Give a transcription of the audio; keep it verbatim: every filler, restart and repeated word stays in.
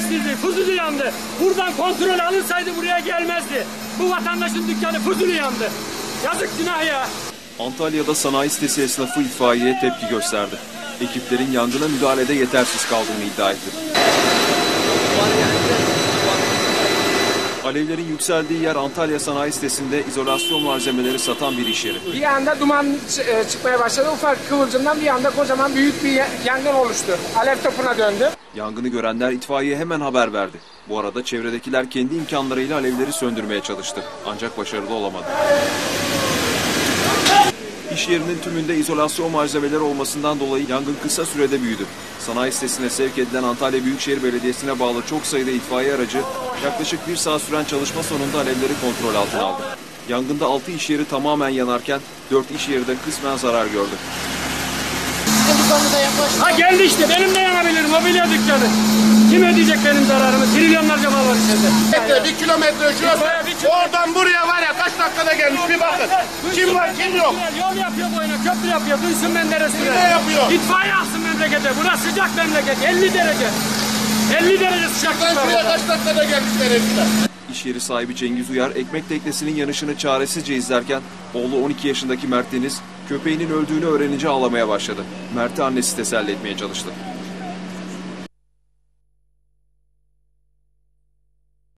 değiştirdi. Fuzuli yandı. Buradan kontrol alınsaydı buraya gelmezdi. Bu vatandaşın dükkanı Fuzuli yandı. Yazık, günah ya. Antalya'da sanayi sitesi esnafı itfaiyeye tepki gösterdi. Ekiplerin yangına müdahalede yetersiz kaldığını iddia etti. Alevlerin yükseldiği yer Antalya sanayi sitesinde izolasyon malzemeleri satan bir iş yeri. Bir anda duman çıkmaya başladı. Ufak kıvılcımdan bir anda kocaman büyük bir yangın oluştu. Alev topuna döndü. Yangını görenler itfaiyeye hemen haber verdi. Bu arada çevredekiler kendi imkanlarıyla alevleri söndürmeye çalıştı. Ancak başarılı olamadı. İş yerinin tümünde izolasyon malzemeleri olmasından dolayı yangın kısa sürede büyüdü. Sanayi sitesine sevk edilen Antalya Büyükşehir Belediyesi'ne bağlı çok sayıda itfaiye aracı yaklaşık bir saat süren çalışma sonunda alevleri kontrol altına aldı. Yangında altı iş yeri tamamen yanarken dört iş yeri de kısmen zarar gördü. Ha geldi işte, benim de yanabilir mobilya dükkanı. Kim ödeyecek benim zararımı? Trilyonlarca mal var içinde. Bir kilometre şurası. Oradan buraya var ya kaç dakikada gelmiş bir bakın. Kim var kim yok. Yol yapıyor boyuna, köprü yapıyor. Duysun Menderes'ine. Ne yapıyor? İtfaiye alsın memlekete. Burası sıcak memleket. elli derece. elli derece sıcaklık var. Şuraya kaç dakikada gelmişler hepsiler. İş yeri sahibi Cengiz Uyar ekmek teknesinin yanışını çaresizce izlerken oğlu on iki yaşındaki Mert Deniz köpeğinin öldüğünü öğrenince ağlamaya başladı. Mert'i annesi teselli etmeye çalıştı.